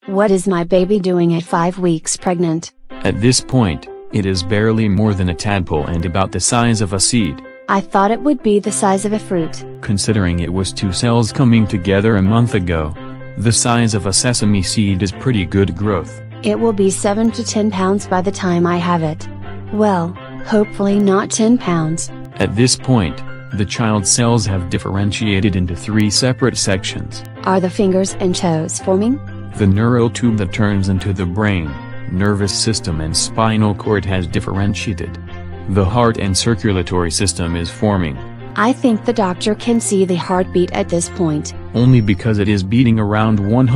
What is my baby doing at 5 weeks pregnant? At this point, it is barely more than a tadpole and about the size of a seed. I thought it would be the size of a fruit. Considering it was 2 cells coming together a month ago, the size of a sesame seed is pretty good growth. It will be 7 to 10 pounds by the time I have it. Well, hopefully not 10 pounds. At this point, the child cells have differentiated into 3 separate sections. Are the fingers and toes forming? The neural tube that turns into the brain, nervous system and spinal cord has differentiated. The heart and circulatory system is forming. I think the doctor can see the heartbeat at this point. Only because it is beating around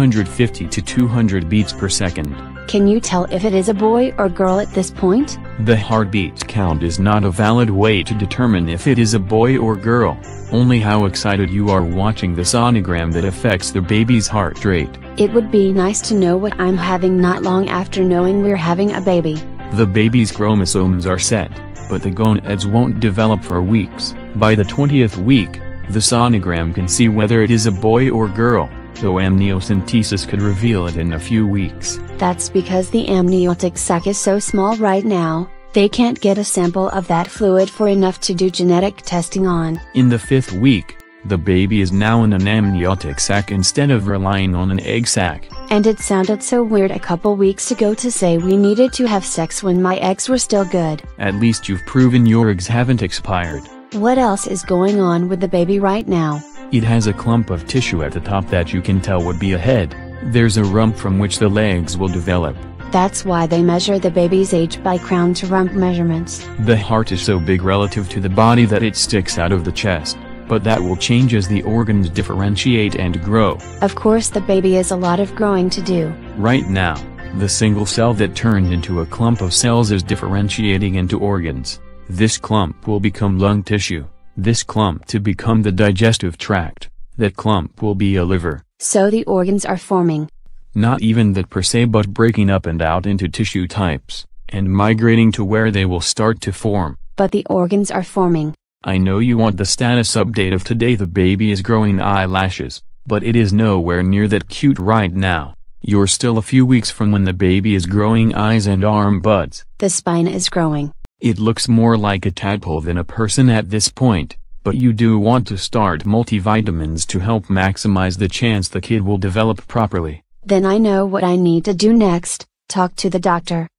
150 to 200 beats per second. Can you tell if it is a boy or girl at this point? The heartbeat count is not a valid way to determine if it is a boy or girl, only how excited you are watching the sonogram that affects the baby's heart rate. It would be nice to know what I'm having not long after knowing we're having a baby. The baby's chromosomes are set, but the gonads won't develop for weeks. By the 20th week, the sonogram can see whether it is a boy or girl, though amniocentesis could reveal it in a few weeks. That's because the amniotic sac is so small right now, they can't get a sample of that fluid for enough to do genetic testing on. In the 5th week, the baby is now in an amniotic sac instead of relying on an egg sac. And it sounded so weird a couple weeks ago to say we needed to have sex when my eggs were still good. At least you've proven your eggs haven't expired. What else is going on with the baby right now? It has a clump of tissue at the top that you can tell would be a head. There's a rump from which the legs will develop. That's why they measure the baby's age by crown to rump measurements. The heart is so big relative to the body that it sticks out of the chest, but that will change as the organs differentiate and grow. Of course the baby has a lot of growing to do. Right now, the single cell that turned into a clump of cells is differentiating into organs. This clump will become lung tissue, this clump to become the digestive tract, that clump will be a liver. So the organs are forming. Not even that per se, but breaking up and out into tissue types, and migrating to where they will start to form. But the organs are forming. I know you want the status update of today. The baby is growing eyelashes, but it is nowhere near that cute right now. You're still a few weeks from when the baby is growing eyes and arm buds. The spine is growing. It looks more like a tadpole than a person at this point, but you do want to start multivitamins to help maximize the chance the kid will develop properly. Then I know what I need to do next, talk to the doctor.